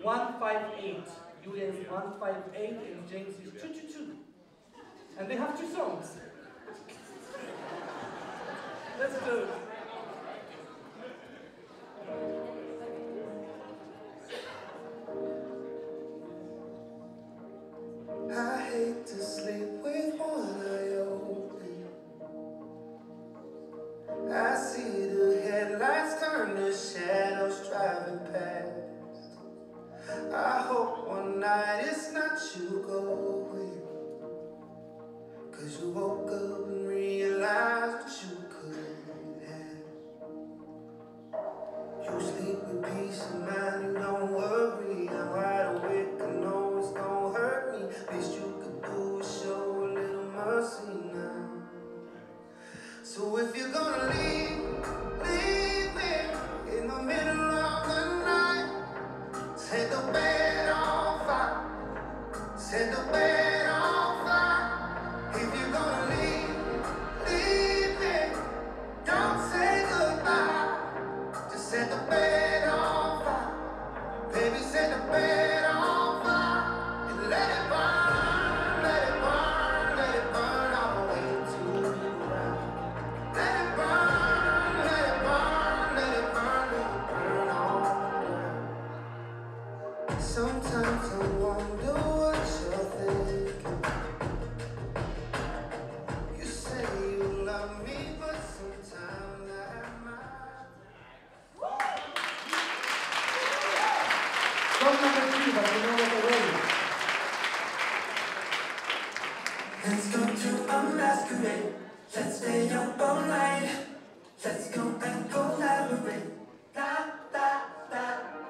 158. Julian's 158 and James is 222. And they have 2 songs. Let's do it. I hate to sleep with one eye open. I see the headlights turn to shadows driving past. I hope one night it's not you going, 'cause you woke up and realized what you couldn't have. You sleep with peace of mind, you don't worry. I'm wide awake, I know it's gonna hurt me. Least you could do is show a little mercy now. So if you're gonna leave me in the middle of the night. Set the bed on fire. Set the bed on fire. If you're gonna leave me, don't say goodbye. Just set the bed on fire. Baby, set the bed on fire. And let it burn, let it burn, let it burn all the way to the ground. Let it burn, let it burn, let it burn, let it burn all around. Sometimes I wonder what you're thinking. You say you love me, but sometimes I might. Song number 3, but you know what already. Let's go to a masquerade. Let's stay up all night. Let's go and collaborate. La la la.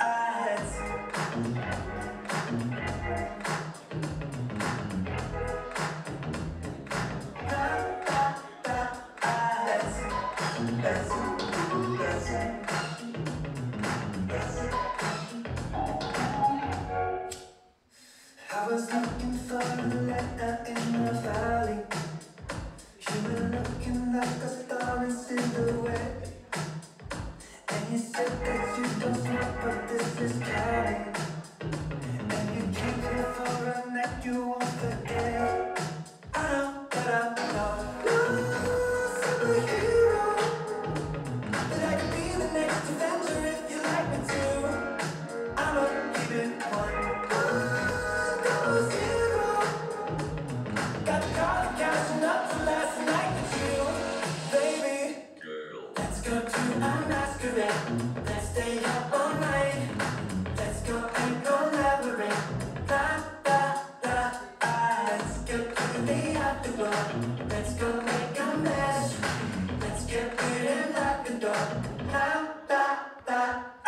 I was looking for a letter in the valley. You were looking like a star in silhouette. And you said that you don't smoke, but this is Cali. And you came here for a night you won't forget. I know, but I know. You're a superhero. That I could be the next Avenger if you like me to. I'ma keep it one. Double zero. Got the car cashing up to last night with you, baby. Girl. Let's go to a masquerade. Let's stay up all night. Let's go and collaborate. La la la. Let's go to the afterglow. Let's go make a mess. Let's get weird and lock the door. La la la.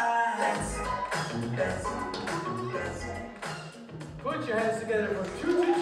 Let's. Put your hands together for 222.